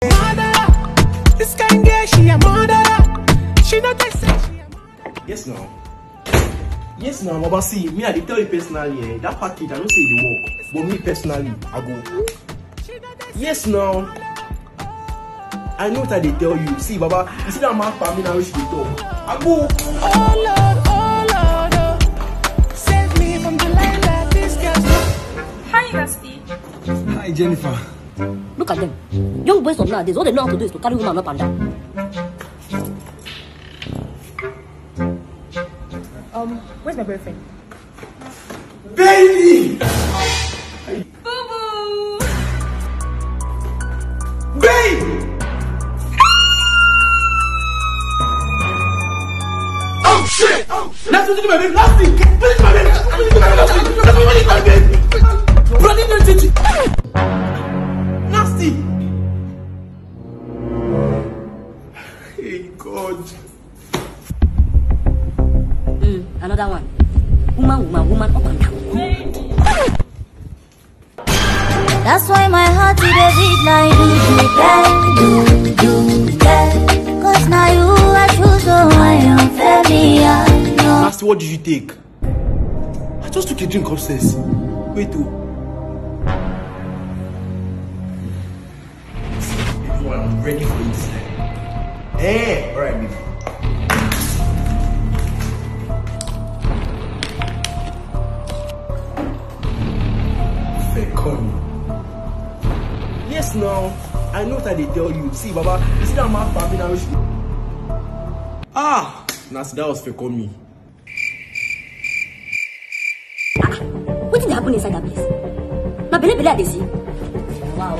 This kind girl, she a murderer. She not take sex, she a murderer. Yes, now. Yes, now, Baba, see, me, I tell you personally, that package, I don't say the work. But me personally, I go. Yes, now. I know what I tell you. See, Baba, you see that man for me now, which they talk. I go. Oh Lord, oh. Save me from the line that this girl's. Hi, Rusty. Hi, Jennifer. Look at them. Young boys of nowadays, all they know how to do is to carry women up and down. Where's my boyfriend? Baby! Boo-boo! Baby! Oh shit! Let's do my baby. Last thing. Please, my baby. Please, my baby. Bloody dirty. Nasty. Hey God. Another one. Woman up and down. That's why my heart is a beat like do. Cause now you are true, so I am familiar. Nasty, what did you take? I just took a drink upstairs. Wait, oh. I'm ready for it. Hey, alright, baby. Yes, now. I know what I tell you. See, Baba, you see that man for me now. Ah, Nasty, that was fake on me. What did happen inside that place? My belly they see. Wow.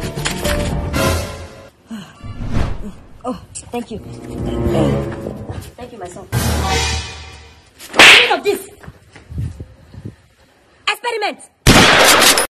Oh, thank you. Thank you, my son. What of this? Experiment.